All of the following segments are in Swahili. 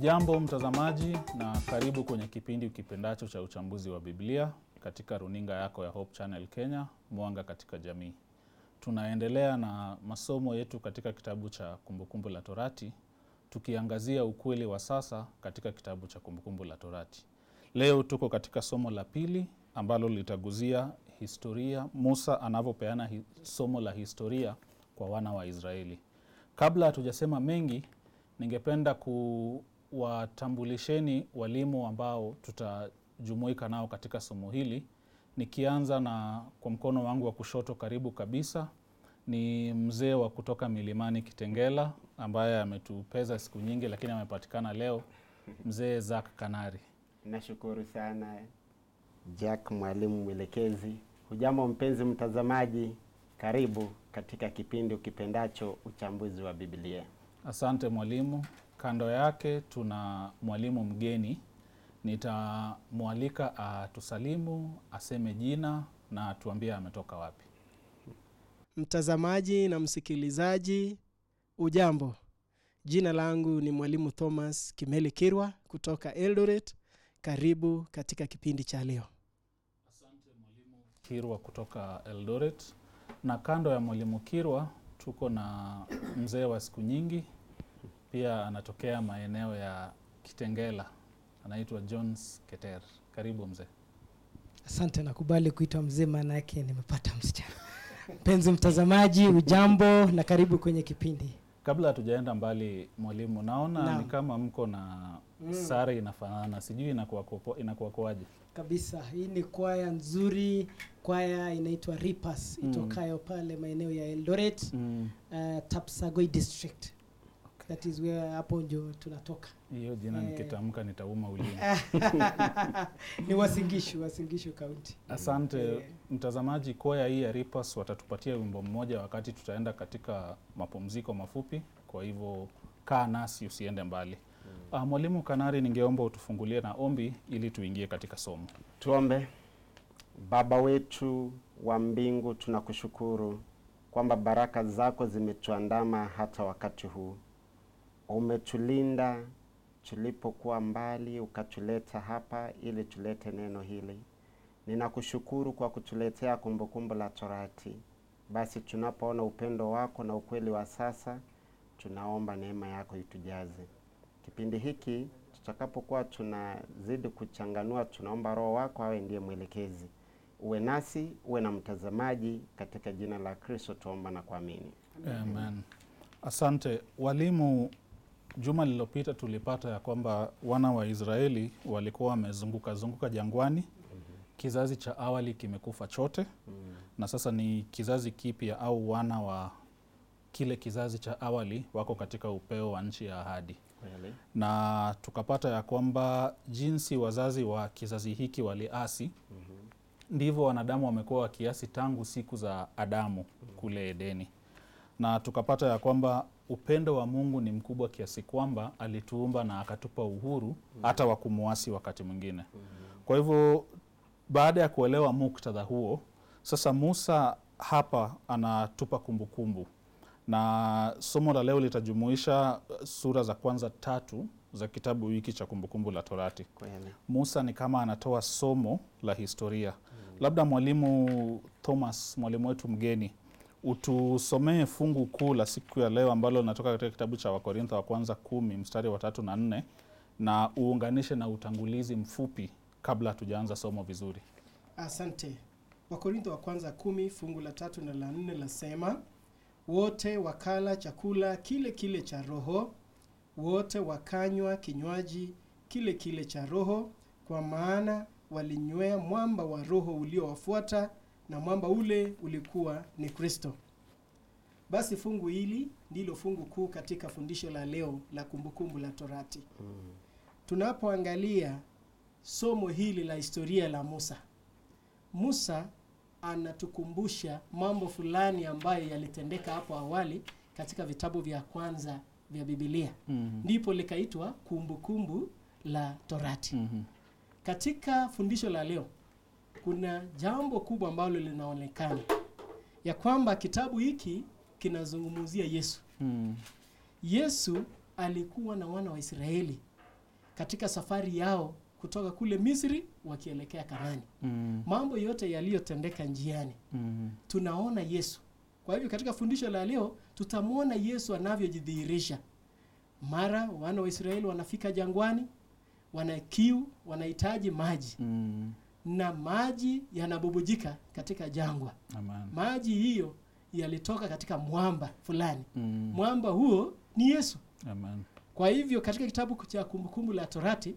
Hujambo mtazamaji na karibu kwenye kipindi ukipendacho cha uchambuzi wa Biblia katika runinga yako ya Hope Channel Kenya, mwanga katika jamii. Tunaendelea na masomo yetu katika kitabu cha Kumbukumbu la Torati, tukiangazia ukweli wa sasa katika kitabu cha Kumbukumbu la Torati. Leo tuko katika somo la pili ambalo litaguzia historia, Musa anavyopeana somo la historia kwa wana wa Israeli. Kabla hatujasema mengi, ningependa kuwatambulisheni walimu ambao tutajumuika nao katika somo hili. Nikianza na kwa mkono wangu wa kushoto karibu kabisa ni mzee wa kutoka Milimani Kitengela ambaye ametupeza siku nyingi lakini amepatikana leo, mzee Zak Kanari. Nashukuru sana Jack, mwalimu mwelekezi. Hujambo mpenzi mtazamaji, karibu katika kipindi ukipendacho uchambuzi wa Biblia. Asante mwalimu. Kando yake tuna mwalimu mgeni. Nitamwalika atusalimu, aseme jina na tuambie ametoka wapi. Mtazamaji na msikilizaji, ujambo. Jina langu ni mwalimu Thomas Kimeli Kirwa kutoka Eldoret. Karibu katika kipindi cha leo. Asante mwalimu Kirwa kutoka Eldoret. Na kando ya mwalimu Kirwa tuko na mzee wa siku nyingi, pia anatokea maeneo ya Kitengela, anaitwa Jones Keter. Karibu mzee. Asante, nakubali kuitwa mzee maana yake nimepata msichana. Mpenzi mtazamaji, ujambo na karibu kwenye kipindi. Kabla hatujaenda mbali mwalimu, naona ni kama mko na sare inafanana, sijui inakuwa kwaje? Kabisa, hii ni kwaya nzuri, kwaya inaitwa Ripas, itokayo pale maeneo ya Eldoret, Tapsagoi district. Okay. That is where hapo ndio tunatoka. Hiyo jina nikitamka nitauma ulimi. Ni Wasingishu County. Asante mtazamaji, kwaya hii ya Ripas watatupatia wimbo mmoja wakati tutaenda katika mapumziko mafupi, kwa hivyo kaa nasi usiende mbali. Mwalimu Kanari, ningeomba utufungulie na ombi ili tuingie katika somo. Tuombe. Baba wetu wa mbingu, tunakushukuru kwamba baraka zako zimetuandama hata wakati huu. Umetulinda tulipokuwa mbali, ukatuleta hapa ili tulete neno hili. Ninakushukuru kwa kutuletea Kumbukumbu la Torati. Basi tunapoona upendo wako na ukweli wa sasa, tunaomba neema yako itujaze. Kipindi hiki tutakapokuwa tunazidi kuchanganua, tunaomba Roho wako awe ndiye mwelekezi. Uwe nasi, uwe na mtazamaji, katika jina la Kristo tuomba na kuamini. Amen. Asante walimu. Juma lililopita tulipata ya kwamba wana wa Israeli walikuwa wamezunguka jangwani. Kizazi cha awali kimekufa chote. Na sasa ni kizazi kipya au wana wa kile kizazi cha awali wako katika upeo wa nchi ya ahadi. Na tukapata ya kwamba jinsi wazazi wa kizazi hiki waliasi, ndivyo wanadamu wamekuwa wakiasi tangu siku za Adamu kule Edeni. Na tukapata ya kwamba upendo wa Mungu ni mkubwa kiasi kwamba alituumba na akatupa uhuru hata wa kumuasi wakati mwingine. Kwa hivyo baada ya kuelewa muktadha huo, sasa Musa hapa anatupa kumbukumbu. Na somo la leo litajumuisha sura za kwanza 3 za kitabu hiki cha Kumbukumbu la Torati. Musa ni kama anatoa somo la historia. Labda mwalimu Thomas, mwalimu wetu mgeni, utusomee fungu kuu la siku ya leo ambalo linatoka katika kitabu cha Wakorintho wa kwanza 10 mstari wa 3 na 4, na uunganishe na utangulizi mfupi kabla hatujaanza somo vizuri. Asante. Wakorintho wa kwanza 10 fungu la 3 na la 4 lasema, wote wakala chakula kile cha roho, wote wakanywa kinywaji kile cha roho, kwa maana waliunywea mwamba wa roho uliowafuata, na mwamba ule ulikuwa ni Kristo. Basi fungu hili ndilo fungu kuu katika fundisho la leo la Kumbukumbu la Torati. Tunapoangalia somo hili la historia la Musa anatukumbusha mambo fulani ambayo yalitendeka hapo awali katika vitabu vya kwanza vya Biblia. Ndipo likaitwa Kumbukumbu la Torati. Katika fundisho la leo kuna jambo kubwa ambalo linaonekana ya kwamba kitabu hiki kinazungumzia Yesu. Yesu alikuwa na wana wa Israeli katika safari yao kutoka kule Misri wakielekea Kanaani. Mambo yote yaliyotendeka njiani. Tunaona Yesu. Kwa hivyo katika fundisho la leo tutamwona Yesu anavyojidhihirisha. Mara wana wa Israeli wanafika jangwani, wana kiu, wanahitaji maji. Na maji yanabubujika katika jangwa. Amen. Maji hiyo yalitoka katika mwamba fulani. Mwamba huo ni Yesu. Amen. Kwa hivyo katika kitabu cha Kumbukumbu la Torati,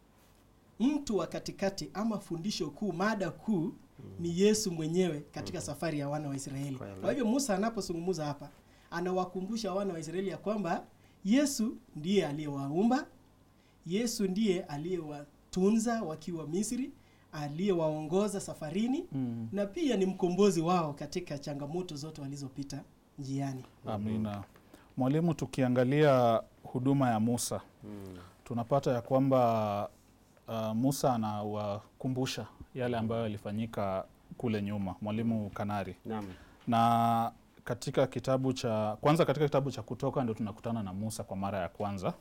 mtu wa katikati ama fundisho kuu, mada kuu ni Yesu mwenyewe katika safari ya wana wa Israeli. Kwa hivyo Musa anapozungumza hapa, anawakumbusha wana wa Israeli ya kwamba Yesu ndiye aliyewaumba, Yesu ndiye aliyewatunza wakiwa Misri, aliyewaongoza safarini, na pia ni mkombozi wao katika changamoto zote walizopita njiani. Amina. Mwalimu, tukiangalia huduma ya Musa, tunapata ya kwamba Musa anawakumbusha yale ambayo yalifanyika kule nyuma. Mwalimu Kanari. Naam. Na katika kitabu cha Kutoka ndio tunakutana na Musa kwa mara ya kwanza.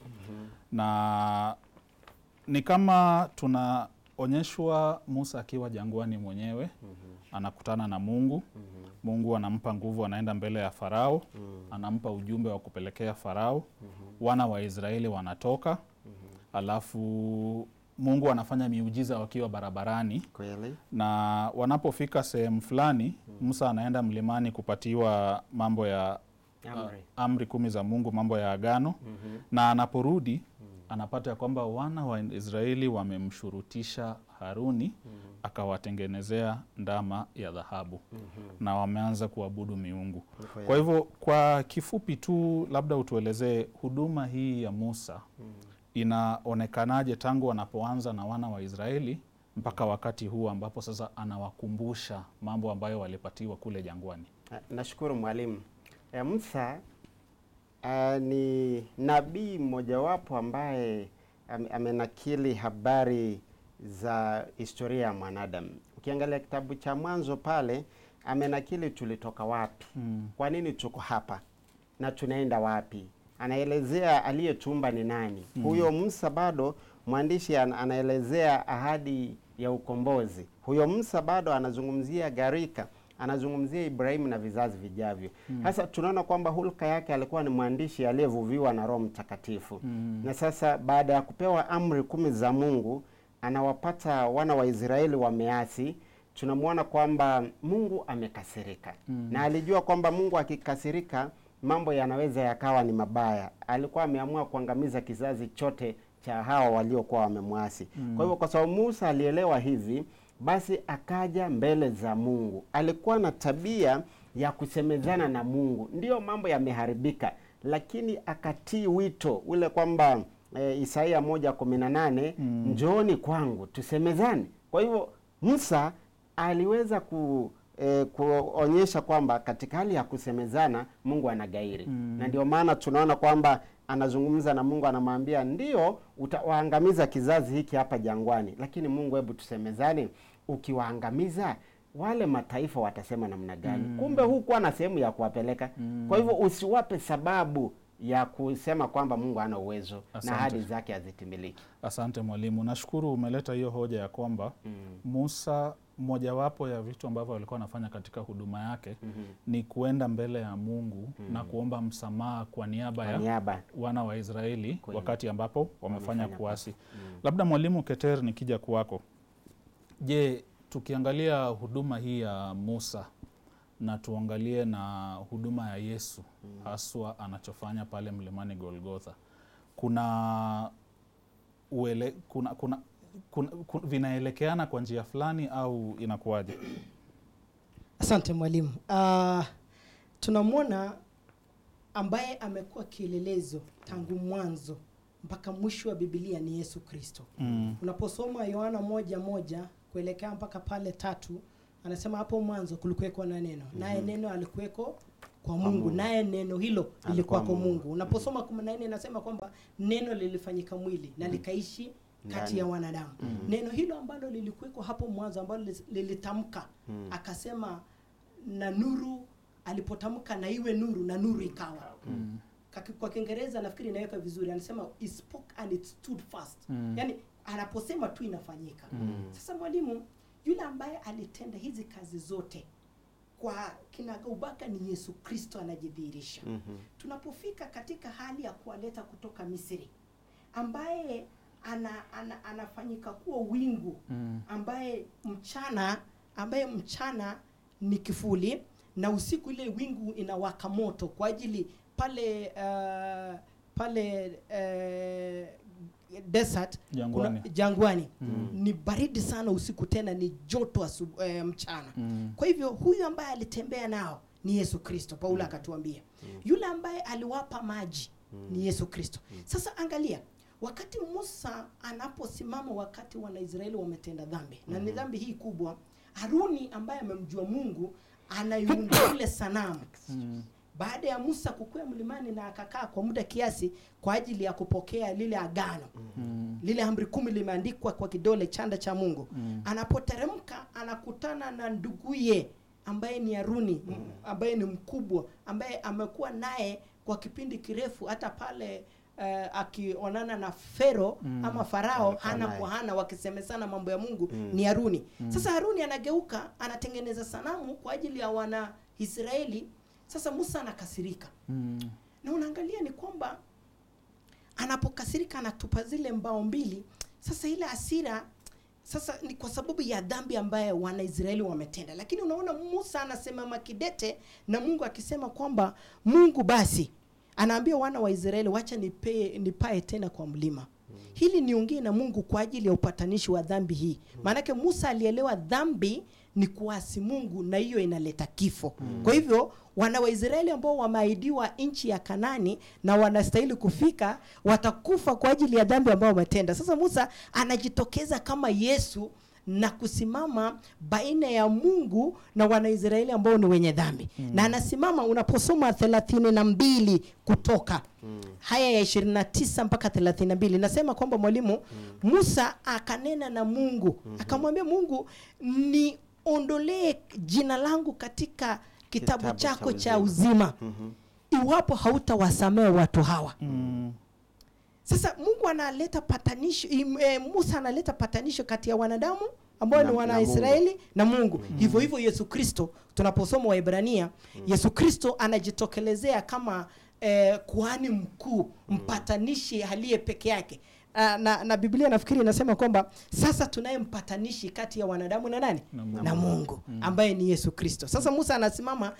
Na ni kama tunaonyeshwa Musa akiwa jangwani mwenyewe, anakutana na Mungu. Mungu anampa nguvu, anaenda mbele ya Farao, anampa ujumbe wa kupelekea Farao. Wana wa Israeli wanatoka, alafu Mungu anafanya miujiza wakiwa barabarani. Kweli. Na wanapofika sehemu fulani, Musa anaenda mlimani kupatiwa mambo ya amri 10 za Mungu, mambo ya agano. Na anaporudi anapata ya kwamba wana wa Israeli wamemshurutisha Haruni akawatengenezea ndama ya dhahabu. Na wameanza kuabudu miungu. Kwa hivyo kwa kifupi tu, labda utuelezee huduma hii ya Musa inaonekanaje tangu wanapoanza na wana wa Israeli mpaka wakati huu ambapo sasa anawakumbusha mambo ambayo walipatiwa kule jangwani. Nashukuru mwalimu. Musa ni nabii mmojawapo ambaye amenakili habari za historia ya mwanadamu. Ukiangalia kitabu cha Mwanzo pale, amenakili tulitoka wapi, kwa nini tuko hapa, na tunaenda wapi. Anaelezea aliyetumba ni nani. Huyo Musa bado mwandishi anaelezea ahadi ya ukombozi. Huyo Musa bado anazungumzia gharika, anazungumzia Ibrahimu na vizazi vijavyo. Sasa tunaona kwamba hulka yake alikuwa ni mwandishi aliyevuviwa na Roho Mtakatifu. Na sasa baada ya kupewa amri 10 za Mungu, anawapata wana wa Israeli wameasi. Tunamwona kwamba Mungu amekasirika. Na alijua kwamba Mungu akikasirika mambo yanaweza yakawa ni mabaya. Alikuwa ameamua kuangamiza kizazi chote cha hawa waliokuwa wamemwasi. Kwa hivyo kwa sababu Musa alielewa hivi, basi akaja mbele za Mungu. Alikuwa na tabia ya kusemezana na Mungu. Ndiyo mambo yameharibika, lakini akatii wito ule kwamba Isaia 1:18, njooni kwangu tusemezane. Kwa hivyo Musa aliweza kuonyesha kwamba katika hali ya kusemezana Mungu anagairi. Na ndio maana tunaona kwamba anazungumza na Mungu, anamwambia ndio utawaangamiza kizazi hiki hapa jangwani, lakini Mungu, hebu tusemezane, ukiwaangamiza wale mataifa watasema namna gani? Kumbe hukuwa na sehemu ya kuwapeleka. Kwa hivyo usiwape sababu ya kusema kwamba Mungu hana uwezo na ahadi zake hazitimiliki. Asante mwalimu. Nashukuru umeleta hiyo hoja ya kwamba Musa, mojawapo ya vitu ambavyo alikuwa anafanya katika huduma yake ni kuenda mbele ya Mungu na kuomba msamaha kwa niaba ya wana wa Israeli wakati ambapo wamefanya kuasi. Labda mwalimu Keter, nikija kwako, je, tukiangalia huduma hii ya Musa na tuangalie na huduma ya Yesu haswa anachofanya pale mlimani Golgotha, vinaelekeana kwa njia fulani au inakuwaje? Asante mwalimu. Tunamwona ambaye amekuwa kielelezo tangu mwanzo mpaka mwisho wa Biblia ni Yesu Kristo. Unaposoma Yohana 1:1 kuelekea mpaka pale 3, anasema hapo mwanzo kulikuweko na neno, naye neno alikuweko kwa Mungu, naye neno hilo lilikuwa kwa Mungu. Unaposoma 14 inasema kwamba neno lilifanyika mwili na likaishi kati ya wanadamu. Neno hilo ambalo lilikuweko hapo mwanzo, ambalo lilitamka akasema na nuru, alipotamka na iwe nuru, na nuru ikawa. kwa Kiingereza nafikiri inaweka vizuri, anasema he spoke and it stood fast. Yani anaposema tu inafanyika. Sasa mwalimu, yule ambaye alitenda hizi kazi zote kwa kinagaubaga ni Yesu Kristo anajidhihirisha. Tunapofika katika hali ya kuwaleta kutoka Misri, ambaye anafanyika kuwa wingu, ambaye mchana ni kivuli na usiku ile wingu inawaka moto kwa ajili pale desert jangwani. Ni baridi sana usiku, tena ni joto mchana. Kwa hivyo huyu ambaye alitembea nao ni Yesu Kristo. Paulo akatuambia yule ambaye aliwapa maji ni Yesu Kristo. Sasa angalia, wakati Musa anaposimama wakati Wanaisraeli wametenda dhambi, na ni dhambi hii kubwa, Haruni ambaye amemjua Mungu anaiunda ile sanamu. Baada ya Musa kukwea mlimani na akakaa kwa muda kiasi kwa ajili ya kupokea lile agano, lile amri 10 limeandikwa kwa kidole chanda cha Mungu. Anapoteremka anakutana na nduguye ambaye ni Haruni, ambaye ni mkubwa, ambaye amekuwa naye kwa kipindi kirefu, hata pale akionana na Fero ama Farao hana kwa hana wakisemesana mambo ya Mungu, ni Haruni. Sasa Haruni anageuka, anatengeneza sanamu kwa ajili ya wana Israeli. Sasa Musa anakasirika. Na unaangalia ni kwamba anapokasirika anatupa zile mbao mbili. Sasa ile hasira sasa ni kwa sababu ya dhambi ambayo Wanaisraeli wametenda. Lakini unaona Musa anasimama kidete na Mungu akisema kwamba Mungu basi anaambia wana wa Israeli, wacha nipae tena kwa mlima. Hili niongee na Mungu kwa ajili ya upatanishi wa dhambi hii. Maanake Musa alielewa dhambi ni kuasi Mungu na hiyo inaleta kifo. Kwa hivyo wana wa Israeli ambao wameahidiwa nchi ya Kanani na wanastahili kufika, watakufa kwa ajili ya dhambi ambao wametenda. Sasa Musa anajitokeza kama Yesu na kusimama baina ya Mungu na Wanaisraeli ambao ni wenye dhambi. Na anasimama, unaposoma 32 Kutoka haya ya 29 mpaka 32, nasema kwamba mwalimu, Musa akanena na Mungu, akamwambia Mungu, ni ondolee jina langu katika kitabu chako cha uzima iwapo hautawasamehe watu hawa. Sasa Mungu analeta patanisho, Musa analeta patanisho kati ya wanadamu ambao ni wana Israeli na Mungu. Hivyo hivyo Yesu Kristo, tunaposoma Waebrania, Yesu Kristo anajitokelezea kama kuhani mkuu, mpatanishi aliye peke yake. Na Biblia nafikiri inasema kwamba sasa tunaye mpatanishi kati ya wanadamu na nani? Na Mungu, ambaye ni Yesu Kristo. Sasa Musa anasimama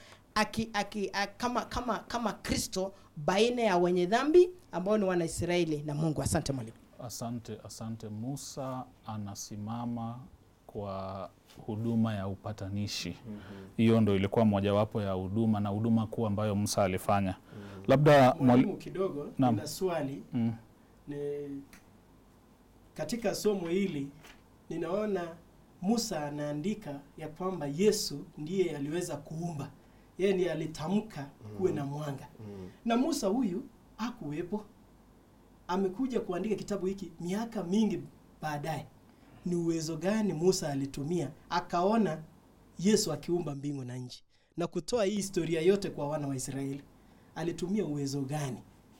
kama Kristo baina ya wenye dhambi ambao ni wana Israeli na Mungu. Asante mwalimu. Asante. Musa anasimama kwa huduma ya upatanishi. Hiyo ndio ilikuwa mojawapo ya huduma na huduma kuu ambayo Musa alifanya. Labda mwalimu kidogo na swali katika somo hili ninaona Musa anaandika ya kwamba Yesu ndiye aliweza kuumba. Yeye ndiye alitamka kuwe na mwanga. Na Musa huyu hakuwepo. Amekuja kuandika kitabu hiki miaka mingi baadaye. Ni uwezo gani Musa alitumia akaona Yesu akiumba mbingu na nchi na kutoa hii historia yote kwa wana wa Israeli? Alitumia uwezo gani?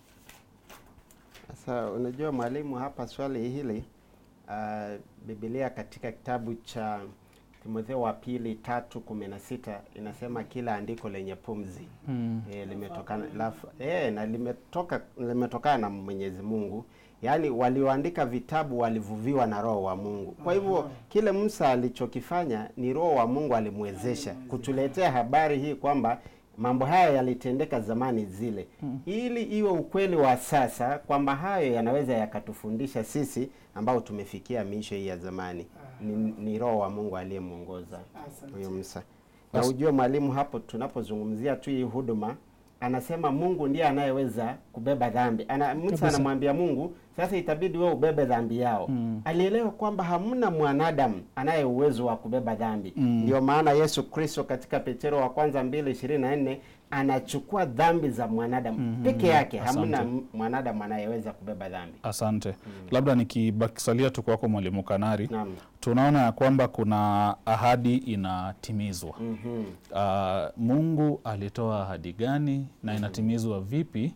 Sasa unajua mwalimu, hapa swali hili Biblia katika kitabu cha Timotheo wa pili 3:16 inasema kila andiko lenye pumzi limetokana na limetokana na Mwenyezi Mungu. Yaani walioandika vitabu walivuviwa na Roho wa Mungu. Kwa hivyo kile Musa alichokifanya ni Roho wa Mungu alimwezesha kutuletea habari hii kwamba mambo haya yalitendeka zamani zile, ili iwe ukweli wa sasa kwamba hayo yanaweza yakatufundisha sisi ambao tumefikia miisho hii ya zamani. Ni Roho wa Mungu aliyemuongoza huyo Musa. Na ujue mwalimu, hapo tunapozungumzia tu hii huduma, anasema Mungu ndiye anayeweza kubeba dhambi. Musa anamwambia Mungu, sasa itabidi wewe ubebe dhambi yao. Alielewa kwamba hamna mwanadamu anaye uwezo wa kubeba dhambi. Ndio maana Yesu Kristo katika Petro wa kwanza 2:24 anachukua dhambi za mwanadamu peke yake. Hamna mwanadamu anayeweza kubeba dhambi. Asante. Labda nikibakisalia tu kwako mwalimu Kanari. Tunaona ya kwamba kuna ahadi inatimizwa. Mungu alitoa ahadi gani na inatimizwa vipi?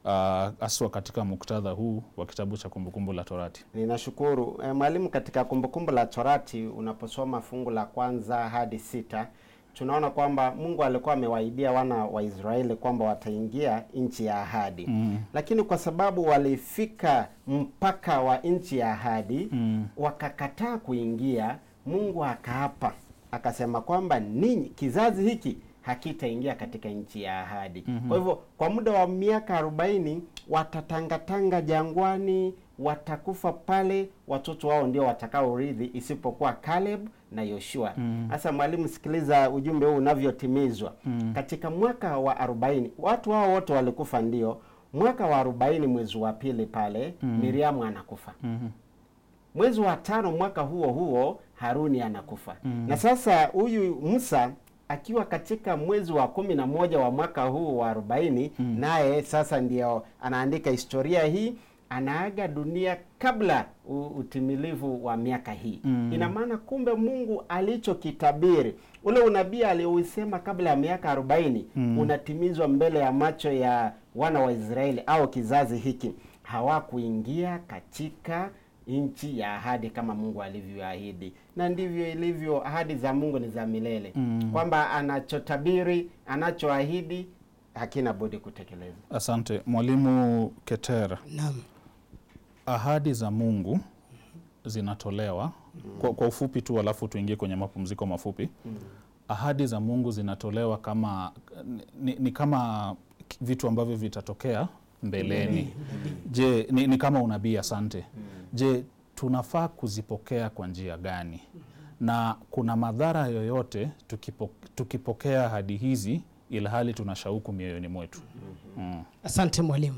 aswa katika muktadha huu wa kitabu cha Kumbukumbu la Torati? Ninashukuru. Mwalimu, katika Kumbukumbu la Torati unaposoma fungu la 1 hadi 6, tunaona kwamba Mungu alikuwa amewaidia wana wa Israeli kwamba wataingia nchi ya ahadi. Lakini kwa sababu walifika mpaka wa nchi ya ahadi, wakakataa kuingia, Mungu akaapa, akasema kwamba ninyi, kizazi hiki hakitaingia katika nchi ya ahadi. Kwa hivyo kwa muda wa miaka 40 watatangatanga jangwani, watakufa pale, watoto wao ndio watakao urithi, isipokuwa Caleb na Yoshua. Sasa mwalimu, sikiliza ujumbe huu unavyotimizwa. Katika mwaka wa 40 watu hao wote walikufa, ndio. Mwaka wa 40 mwezi wa pili pale Miriamu anakufa. Mwezi wa 5 mwaka huo huo Haruni anakufa. Na sasa huyu Musa akiwa katika mwezi wa 11 wa mwaka huu wa 40, naye sasa ndio anaandika historia hii, anaaga dunia kabla utimilivu wa miaka hii. Ina maana kumbe Mungu alichokitabiri, ule unabii aliousema kabla ya miaka 40 unatimizwa mbele ya macho ya wana wa Israeli au kizazi hiki. Hawakuingia katika nchi ya ahadi kama Mungu alivyoahidi. Na ndivyo ilivyo, ahadi za Mungu ni za milele. Kwamba anachotabiri, anachoahidi hakina budi kutekeleza. Asante Mwalimu Ketera. Naam. Ahadi za Mungu zinatolewa kwa ufupi tu, alafu tuingie kwenye mapumziko mafupi. Ahadi za Mungu zinatolewa kama ni kama vitu ambavyo vitatokea mbeleni. Je, ni kama unabii? Asante. Je, tunafaa kuzipokea kwa njia gani? Na kuna madhara yoyote tukipokea ahadi hizi ila hali tuna shauku mioyoni mwetu? Asante mwalimu.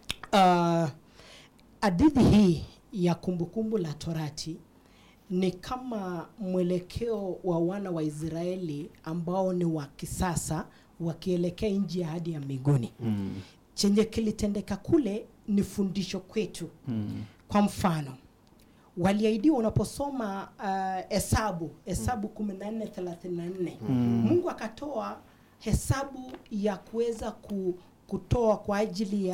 Hadithi hii ya Kumbukumbu la Torati ni kama mwelekeo wa wana wa Israeli ambao ni wa kisasa wakielekea nchi ya ahadi ya mbinguni. Chenye kilitendeka kule ni fundisho kwetu. Kwa mfano, waliahidiwa, unaposoma Hesabu 14:34, Mungu akatoa hesabu ya kuweza kutoa kwa ajili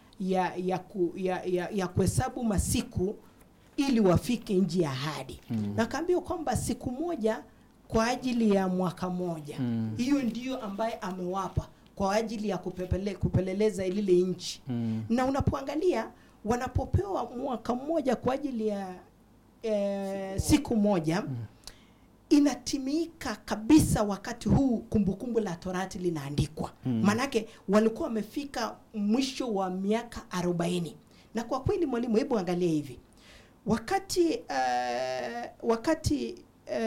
ya kuhesabu masiku ili wafike nchi ya ahadi. Na akaambiwa kwamba siku moja kwa ajili ya mwaka moja. Hiyo ndiyo ambaye amewapa kwa ajili ya kupeleleza ile nchi. Na unapoangalia wanapopewa mwaka mmoja kwa ajili ya siku moja, inatimika kabisa wakati huu Kumbukumbu la Torati linaandikwa. Manake walikuwa wamefika mwisho wa miaka 40. Na kwa kweli mwalimu, hebu angalia hivi. Wakati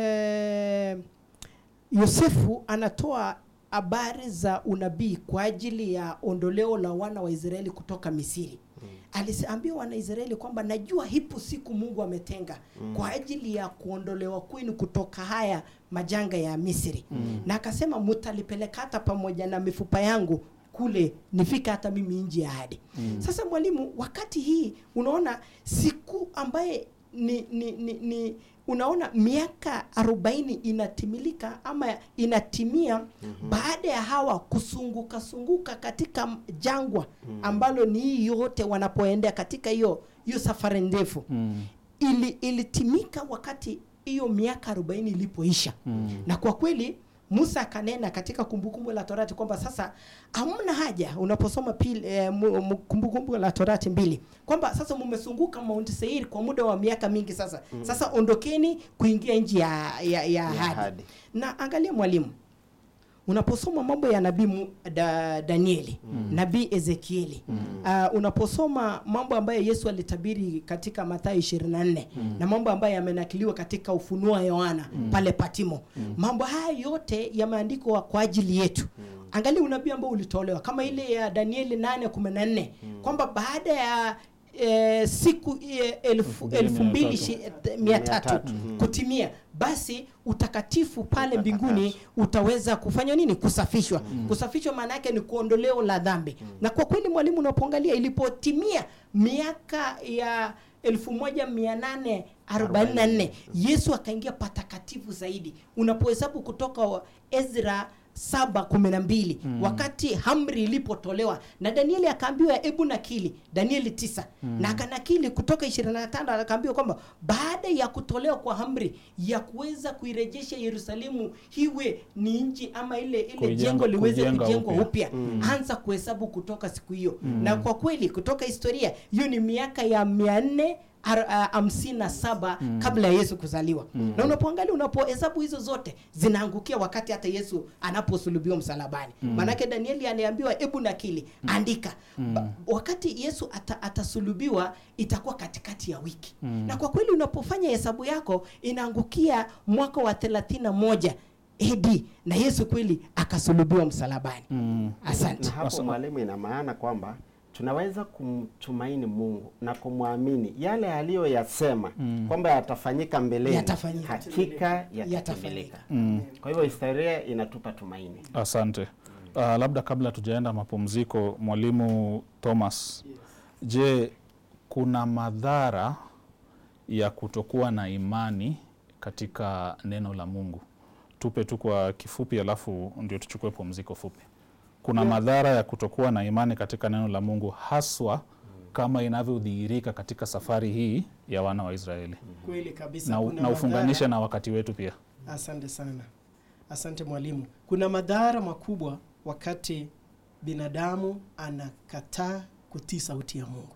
Yosefu anatoa habari za unabii kwa ajili ya ondoleo la wana wa Israeli kutoka Misri, aliambia wana Israeli kwamba najua hipo siku Mungu ametenga kwa ajili ya kuondolewa kwenu kutoka haya majanga ya Misri. Na akasema mtalipeleka hata pamoja na mifupa yangu kule nifika hata mimi nje ya ahadi. Sasa mwalimu, wakati hii unaona siku ambaye ni unaona miaka 40 inatimilika ama inatimia baada ya hawa kusunguka katika jangwa ambalo ni hii yote wanapoendea katika hiyo safari ndefu. Ilitimika wakati hiyo miaka 40 ilipoisha. Na kwa kweli Musa akanena katika Kumbukumbu la Torati kwamba sasa hamna haja, unaposoma Kumbukumbu la Torati 2, kwamba sasa mmesunguka Mount Seir kwa muda wa miaka mingi sasa. Sasa ondokeni kuingia nchi ya ahadi. Na angalia mwalimu, unaposoma mambo ya nabii Danieli, nabii Ezekieli, unaposoma mambo ambayo Yesu alitabiri katika Mathayo 24, na mambo ambayo yamenakiliwa katika Ufunuo wa Yohana pale Patimo, mambo haya yote yameandikwa kwa ajili yetu. Angalia unabii ambao ulitolewa kama ile ya Danieli 8:14, kwamba baada ya siku 2300 kutimia, basi utakatifu pale mbinguni utaweza kufanya nini? Kusafishwa. Kusafishwa maana yake ni kuondoleo la dhambi. Na kwa kweli mwalimu, unapoangalia ilipotimia miaka ya 1844 Yesu akaingia patakatifu zaidi. Unapohesabu kutoka Ezra 7:12 wakati amri ilipotolewa na Danieli akaambiwa hebu nakili Danieli 9 na akanakili kutoka 25 akaambiwa kwamba baada ya kutolewa kwa amri ya kuweza kuirejesha Yerusalemu iwe ni nchi ama ile jengo liweze kujengwa upya, anza kuhesabu kutoka siku hiyo. Na kwa kweli kutoka historia hiyo ni miaka ya 457 kabla ya Yesu kuzaliwa. Na unapoangalia unapohesabu hizo zote zinaangukia wakati hata Yesu anaposulubiwa msalabani. Manake Danieli anaambiwa hebu nakili, andika. Wakati Yesu atasulubiwa itakuwa katikati ya wiki. Na kwa kweli unapofanya hesabu yako inaangukia mwaka wa 31 AD na Yesu kweli akasulubiwa msalabani. Asante. Na hapo mwalimu, ina maana kwamba tunaweza kumtumaini Mungu na kumwamini yale aliyoyasema kwamba yatafanyika mbeleni, hakika yatatimilika. Kwa hivyo historia inatupa tumaini. Asante. Labda kabla tujaenda mapumziko, mwalimu Thomas, je, kuna madhara ya kutokuwa na imani katika neno la Mungu? Tupe tu kwa kifupi alafu ndio tuchukue pumziko fupi. Kuna madhara ya kutokuwa na imani katika neno la Mungu, haswa kama inavyodhihirika katika safari hii ya wana wa Israeli. Kweli kabisa. Na ufunganishe na wakati wetu pia. Asante sana. Asante mwalimu. Kuna madhara makubwa wakati binadamu anakataa kutii sauti ya Mungu.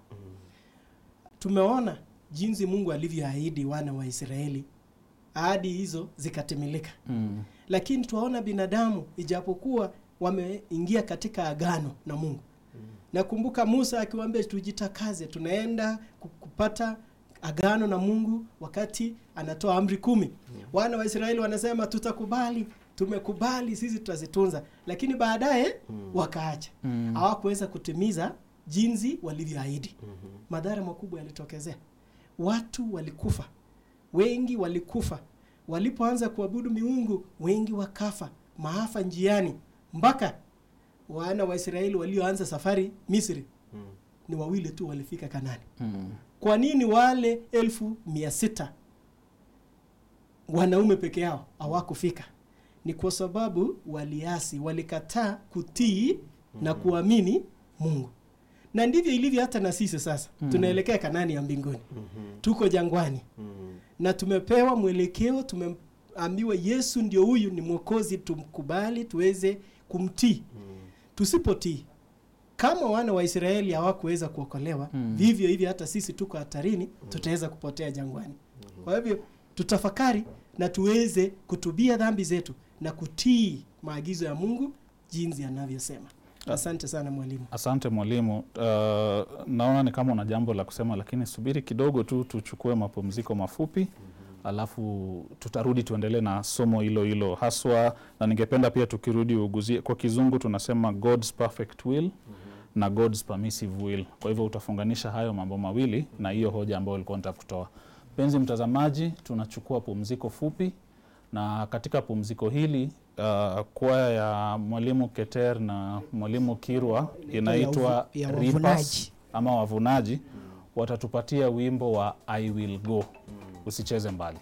Tumeona jinsi Mungu alivyoahidi wana wa Israeli, ahadi hizo zikatimilika. Lakini tuwaona binadamu ijapokuwa wameingia katika agano na Mungu. Nakumbuka Musa akiwaambia tujitakaze, tunaenda kupata agano na Mungu, wakati anatoa amri 10. Wana wa Israeli wanasema tutakubali, tumekubali, sisi tutazitunza. Lakini baadaye wakaacha. Hawakuweza kutimiza jinsi walivyoahidi. Madhara makubwa yalitokezea. Watu walikufa. Wengi walikufa. Walipoanza kuabudu miungu, wengi wakafa. Maafa njiani. Mpaka wana wa Israeli walioanza safari Misri ni 2 tu walifika Kanaani. Kwa nini wale 1600 wanaume peke yao hawakufika? Ni kwa sababu waliasi, walikataa kutii na kuamini Mungu. Na ndivyo ilivyo hata na sisi sasa. Tunaelekea Kanaani ya mbinguni. Tuko jangwani. Na tumepewa mwelekeo, tumeambiwa Yesu ndio huyu ni Mwokozi, tumkubali tuweze kumtii. Tusipotii, kama wana wa Israeli hawakuweza kuokolewa, vivyo hivyo hata sisi tuko hatarini, tutaweza kupotea jangwani. Kwa hivyo tutafakari na tuweze kutubia dhambi zetu na kutii maagizo ya Mungu jinsi anavyosema. Asante sana mwalimu. Asante mwalimu. Naona ni kama una jambo la kusema, lakini subiri kidogo tu tuchukue mapumziko mafupi. Alafu tutarudi tuendelee na somo hilo haswa, na ningependa pia tukirudi uguzie kwa kizungu tunasema God's perfect will na God's permissive will. Kwa hivyo utafunganisha hayo mambo mawili na hiyo hoja ambayo ulikuwa unataka kutoa. Penzi mtazamaji, tunachukua pumziko fupi, na katika pumziko hili kwaya ya mwalimu Keter na mwalimu Kirwa inaitwa Ripas ama Wavunaji watatupatia wimbo wa I Will Go. Usicheze mbali.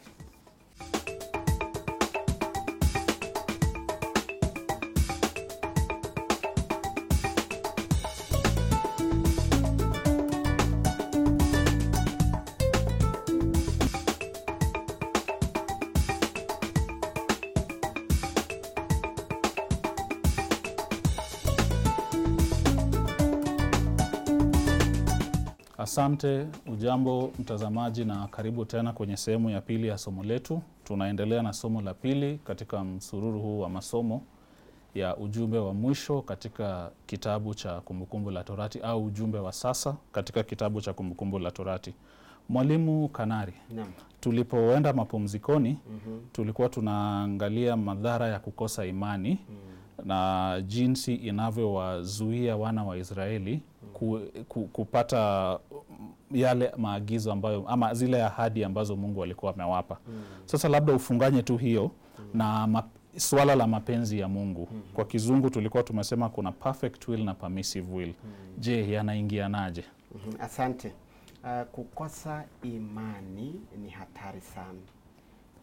Asante, ujambo mtazamaji, na karibu tena kwenye sehemu ya pili ya somo letu. Tunaendelea na somo la pili katika msururu huu wa masomo ya ujumbe wa mwisho katika kitabu cha Kumbukumbu la Torati, au ujumbe wa sasa katika kitabu cha Kumbukumbu la Torati. Mwalimu Kanari, tulipoenda mapumzikoni tulikuwa tunaangalia madhara ya kukosa imani na jinsi inavyowazuia wana wa Israeli kupata yale maagizo ambayo ama zile ahadi ambazo Mungu alikuwa amewapa. Sasa labda ufunganye tu hiyo na swala la mapenzi ya Mungu. Kwa kizungu tulikuwa tumesema kuna perfect will na permissive will. Je, yanaingianaje? Asante. Kukosa imani ni hatari sana.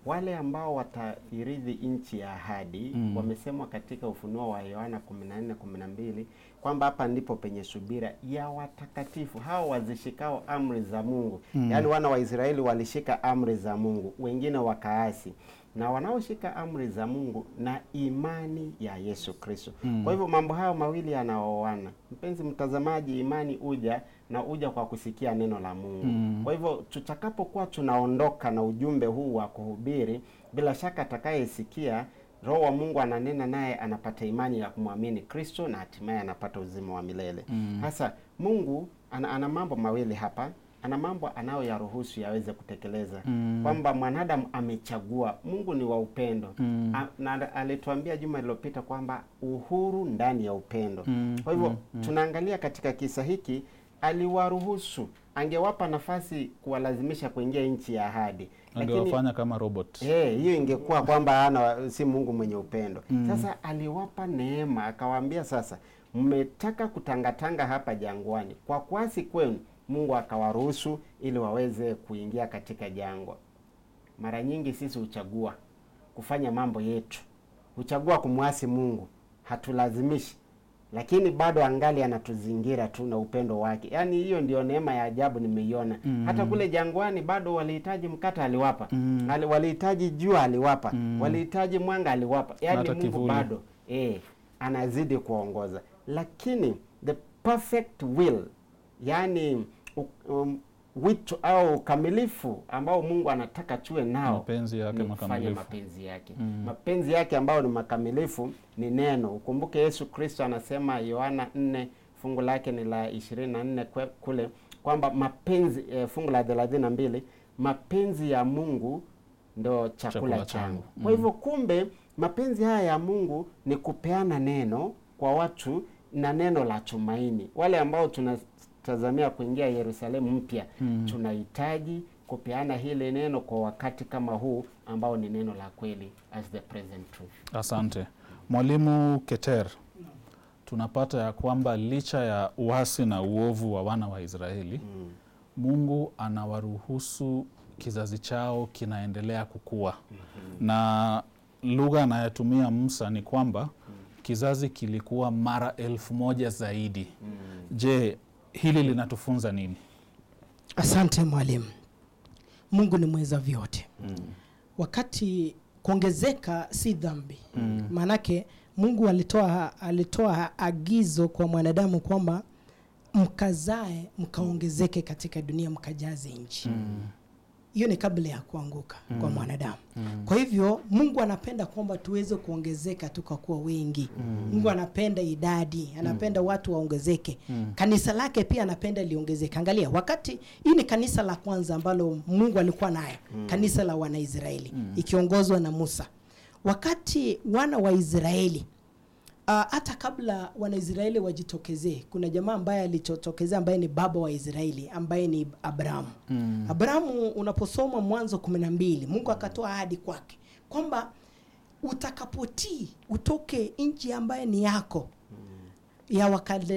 wale ambao watairithi nchi ya ahadi wamesemwa katika Ufunuo wa Yohana 14:12 kwamba hapa ndipo penye subira ya watakatifu hao wazishikao amri za Mungu. Yaani wana wa Israeli walishika amri za Mungu, wengine wakaasi. Na wanaoshika amri za Mungu na imani ya Yesu Kristo. Kwa hivyo mambo hayo mawili yanaoana. Mpenzi mtazamaji, imani uja kwa kusikia neno la Mungu. Kwa hivyo tutakapokuwa tunaondoka na ujumbe huu wa kuhubiri, bila shaka atakayesikia Roho wa Mungu ananena naye anapata imani ya kumwamini Kristo na hatimaye anapata uzima wa milele. Sasa Mungu ana mambo mawili hapa. Ana mambo anayoyaruhusu yaweze kutekeleza. Kwamba mwanadamu amechagua. Mungu ni wa upendo. Na alituambia juma lililopita kwamba uhuru ndani ya upendo. Kwa hivyo tunaangalia katika kisa hiki, aliwaruhusu. Angewapa nafasi kuwalazimisha kuingia nchi ya ahadi, angewafanya kama robot. Hiyo ingekuwa kwamba si Mungu mwenye upendo. Sasa aliwapa neema, akawaambia sasa mmetaka kutangatanga hapa jangwani. Kwa kuasi kwenu Mungu akawaruhusu ili waweze kuingia katika jangwa. Mara nyingi sisi huchagua kufanya mambo yetu. Huchagua kumwasi Mungu. Hatulazimishi. Lakini bado angali anatuzingira tu na upendo wake. Yaani hiyo ndio neema ya ajabu nimeiona. Hata kule jangwani bado walihitaji mkate aliwapa. Walihitaji jua aliwapa. Walihitaji mwanga aliwapa. Yaani Mungu bado anazidi kuongoza. Lakini the perfect will, yani wito au kamilifu ambao Mungu anataka tuwe nao, mapenzi yake makamilifu. Mapenzi yake. Mapenzi yake ambao ni makamilifu ni neno. Ukumbuke Yesu Kristo anasema Yohana 4 fungu lake ni la 24 kule kwamba mapenzi fungu la 32, mapenzi ya Mungu ndo chakula changu. Kwa hivyo kumbe mapenzi haya ya Mungu ni kupeana neno kwa watu na neno la tumaini. Wale ambao tunatazamia kuingia Yerusalemu mpya, tunahitaji kupeana hili neno kwa wakati kama huu ambao ni neno la kweli, as the present truth. Asante. Mwalimu Keter, tunapata ya kwamba licha ya uasi na uovu wa wana wa Israeli, Mungu anawaruhusu kizazi chao kinaendelea kukua. Na lugha anayotumia Musa ni kwamba kizazi kilikuwa mara 1000 zaidi. Je, hili linatufunza nini? Asante mwalimu. Mungu ni mweza vyote. Wakati kuongezeka si dhambi. Manake Mungu alitoa agizo kwa mwanadamu kwamba mkazae mkaongezeke katika dunia mkajaze nchi. Hiyo ni kabla ya kuanguka kwa mwanadamu. Kwa hivyo Mungu anapenda kwamba tuweze kuongezeka tukakuwa wengi. Mungu anapenda idadi, anapenda watu waongezeke. Kanisa lake pia anapenda liongezeke. Angalia, wakati hii ni kanisa la kwanza ambalo Mungu alikuwa nayo, kanisa la wana Israeli, ikiongozwa na Musa. Wakati wana wa Israeli hata kabla Wanaisraeli wajitokezee, kuna jamaa ambaye alijitokezea ambaye ni baba wa Israeli, ambaye ni Abrahamu. Abrahamu unaposoma Mwanzo 12, Mungu akatoa ahadi kwake kwamba utakapotii utoke nchi ambaye ni yako ya